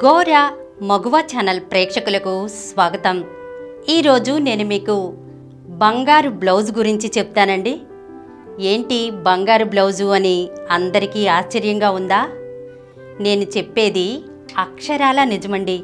గోరా మగువ channel ప్రేక్షకులకు స్వాగతం। ఈరోజు నేను మీకు బంగారు బ్లౌజ్ గురించి చెప్తానండి। ఏంటి బంగారు బ్లౌజు అని అందరికీ ఆశ్చర్యంగా ఉందా? నేను చెప్పేది అక్షరాల నిజమండి।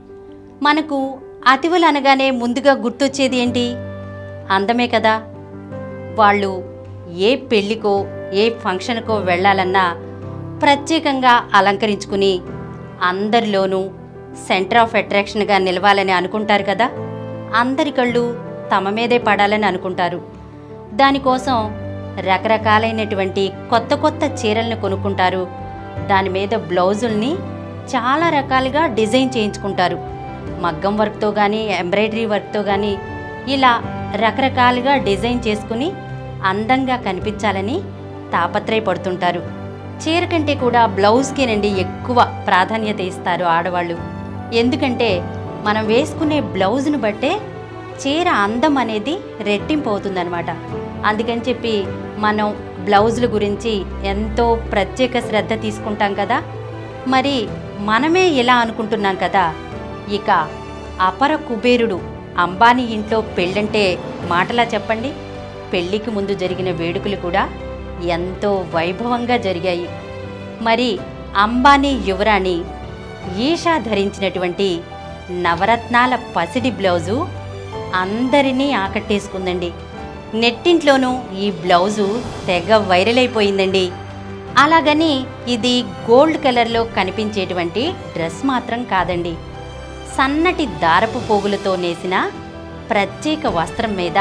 మనకు అతివలు అనగానే ముందుగా గుర్తొచ్చేది ఏంటి? అందమే కదా। వాళ్ళు ఏ పెళ్ళికో ఏ ఫంక్షన్కో వెళ్ళాలన్నా ప్రత్యేకంగా అలంకరించుకుని అందరిలోనూ సెంటర్ ఆఫ్ అట్రాక్షన్గా నిలవాలని అనుకుంటారు కదా। అందరి కళ్ళు తమ మీదే పడాలని అనుకుంటారు। దానికోసం రకరకాలైనటువంటి కొత్త కొత్త చీరలను కొనుక్కుంటారు। దాని మీద బ్లౌజుల్ని చాలా రకాలుగా డిజైన్ చేయించుకుంటారు। మగ్గం వర్క్తో కానీ ఎంబ్రాయిడరీ వర్క్తో కానీ ఇలా రకరకాలుగా డిజైన్ చేసుకుని అందంగా కనిపించాలని తాపత్రయపడుతుంటారు। చీర కంటే కూడా బ్లౌజ్కేనండి ఎక్కువ ప్రాధాన్యత ఇస్తారు ఆడవాళ్ళు। ఎందుకంటే మనం వేసుకునే బ్లౌజ్ను బట్టే చీర అందం అనేది రెట్టింపు అవుతుందన్నమాట। అందుకని చెప్పి మనం బ్లౌజుల గురించి ఎంతో ప్రత్యేక శ్రద్ధ తీసుకుంటాం కదా। మరి మనమే ఇలా అనుకుంటున్నాం కదా, ఇక అపర కుబేరుడు అంబానీ ఇంట్లో పెళ్ళంటే మాటలా చెప్పండి। పెళ్ళికి ముందు జరిగిన వేడుకలు కూడా ఎంతో వైభవంగా జరిగాయి। మరి అంబానీ యువరాణి ఈషా ధరించినటువంటి నవరత్నాల పసిడి బ్లౌజు అందరినీ ఆకట్టేసుకుందండి। నెట్టింట్లోనూ ఈ బ్లౌజు తెగ వైరల్ అయిపోయిందండి। అలాగని ఇది గోల్డ్ కలర్లో కనిపించేటువంటి డ్రెస్ మాత్రం కాదండి। సన్నటి దారపు పోగులతో నేసిన ప్రత్యేక వస్త్రం మీద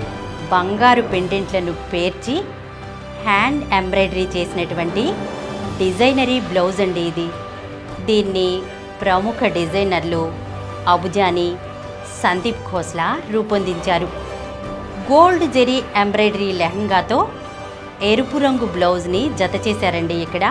బంగారు పెండెంట్లను పేర్చి హ్యాండ్ ఎంబ్రాయిడరీ చేసినటువంటి డిజైనరీ బ్లౌజ్ అండి ఇది। దీన్ని ప్రముఖ డిజైనర్లు అబుజాని, సందీప్ ఖోస్లా రూపొందించారు। గోల్డ్ జెరీ ఎంబ్రాయిడరీ లెహంగాతో ఎరుపు రంగు బ్లౌజ్ని జత చేశారండి ఇక్కడ।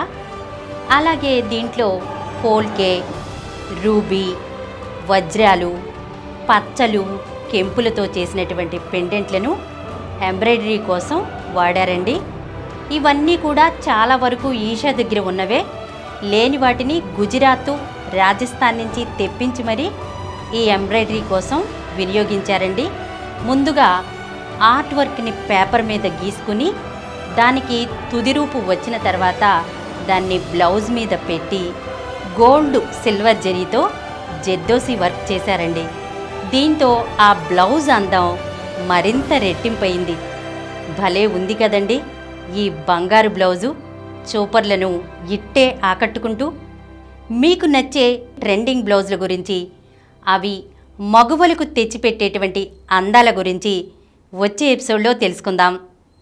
అలాగే దీంట్లో పోల్కే, రూబీ, వజ్రాలు, పచ్చలు, కెంపులతో చేసినటువంటి పెండెంట్లను ఎంబ్రాయిడరీ కోసం వాడారండి। ఇవన్నీ కూడా చాలా వరకు ఈషా దగ్గర ఉన్నవే, లేని వాటిని గుజరాత్, రాజస్థాన్ నుంచి తెప్పించి మరీ ఈ ఎంబ్రాయిడరీ కోసం వినియోగించారండి। ముందుగా ఆర్ట్ వర్క్ని పేపర్ మీద గీసుకుని దానికి తుది రూపు వచ్చిన తర్వాత దాన్ని బ్లౌజ్ మీద పెట్టి గోల్డ్ సిల్వర్ జరీతో జెద్దోసి వర్క్ చేశారండి। దీంతో ఆ బ్లౌజ్ అందం మరింత రెట్టింపయింది। భలే ఉంది కదండి ఈ బంగారు బ్లౌజు। చూపర్లను ఇట్టే ఆకట్టుకుంటూ మీకు నచ్చే ట్రెండింగ్ బ్లౌజుల గురించి, అవి మగువలకు తెచ్చిపెట్టేటువంటి అందాల గురించి వచ్చే ఎపిసోడ్లో తెలుసుకుందాం।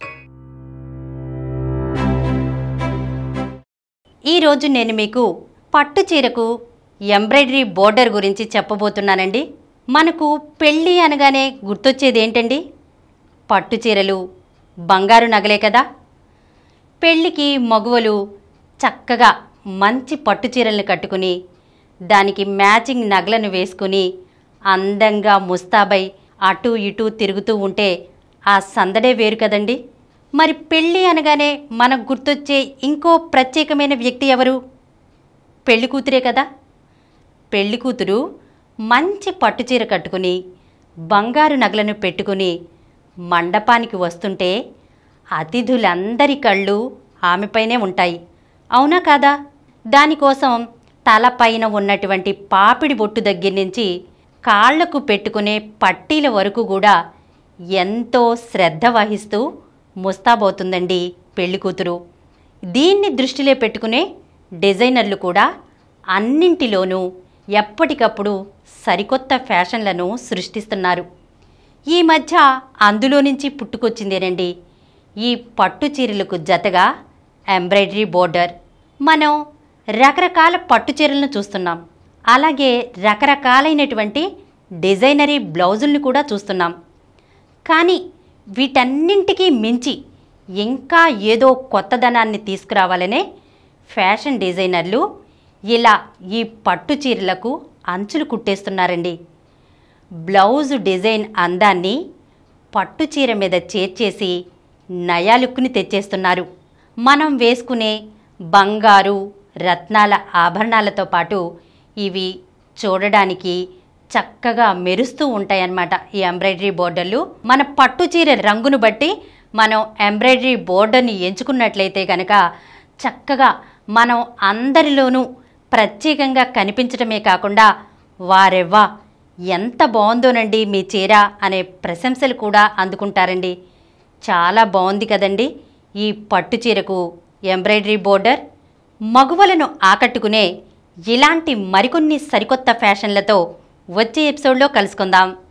ఈరోజు నేను మీకు పట్టు చీరకు ఎంబ్రాయిడరీ బోర్డర్ గురించి చెప్పబోతున్నానండి। మనకు పెళ్ళి అనగానే గుర్తొచ్చేది ఏంటండి? పట్టు చీరలు, బంగారు నగలే కదా। పెళ్ళికి మగువలు చక్కగా మంచి పట్టు చీరలను కట్టుకుని దానికి మ్యాచింగ్ నగలను వేసుకుని అందంగా ముస్తాబై అటు ఇటు తిరుగుతూ ఉంటే ఆ సందడే వేరు కదండి। మరి పెళ్ళి అనగానే మనకు గుర్తొచ్చే ఇంకో ప్రత్యేకమైన వ్యక్తి ఎవరు? పెళ్లి కూతురే కదా। పెళ్లి కూతురు మంచి పట్టుచీర కట్టుకుని బంగారు నగలను పెట్టుకుని మండపానికి వస్తుంటే అతిథులందరి కళ్ళు ఆమెపైనే ఉంటాయి, అవునా కాదా? దానికోసం తలపైన ఉన్నటువంటి పాపిడి బొట్టు దగ్గర నుంచి కాళ్లకు పెట్టుకునే పట్టీల వరకు కూడా ఎంతో శ్రద్ధ వహిస్తూ ముస్తాబవుతుందండి పెళ్లి కూతురు। దీన్ని దృష్టిలో పెట్టుకునే డిజైనర్లు కూడా అన్నింటిలోనూ ఎప్పటికప్పుడు సరికొత్త ఫ్యాషన్లను సృష్టిస్తున్నారు। ఈ మధ్య అందులో నుంచి పుట్టుకొచ్చిందేనండి ఈ పట్టు చీరలకు జతగా ఎంబ్రాయిడరీ బోర్డర్। మనం రకరకాల పట్టు చీరలను చూస్తున్నాం, అలాగే రకరకాలైనటువంటి డిజైనరీ బ్లౌజుల్ని కూడా చూస్తున్నాం। కానీ వీటన్నింటికీ మించి ఇంకా ఏదో కొత్తదనాన్ని తీసుకురావాలనే ఫ్యాషన్ డిజైనర్లు ఇలా ఈ పట్టు చీరలకు అంచులు కుట్టేస్తున్నారండి। బ్లౌజు డిజైన్ అందాన్ని పట్టు చీర మీద చేర్చేసి నయా లుక్ని తెచ్చేస్తున్నారు। మనం వేసుకునే బంగారు, రత్నాల ఆభరణాలతో పాటు ఇవి చూడడానికి చక్కగా మెరుస్తూ ఉంటాయన్నమాట. ఈ ఎంబ్రాయిడరీ బోర్డర్లు మన పట్టు చీర రంగును బట్టి మనం ఎంబ్రాయిడరీ బోర్డర్ని ఎంచుకున్నట్లయితే కనుక చక్కగా మనం అందరిలోనూ ప్రత్యేకంగా కనిపించడమే కాకుండా వారెవ్వా ఎంత బాగుందోనండి మీ చీర అనే ప్రశంసలు కూడా అందుకుంటారండి. చాలా బాగుంది కదండి ఈ పట్టు చీరకు ఎంబ్రాయిడరీ బోర్డర్. మగువలను ఆకట్టుకునే ఇలాంటి మరికొన్ని సరికొత్త ఫ్యాషన్లతో వచ్చే ఎపిసోడ్లో కలుసుకుందాం.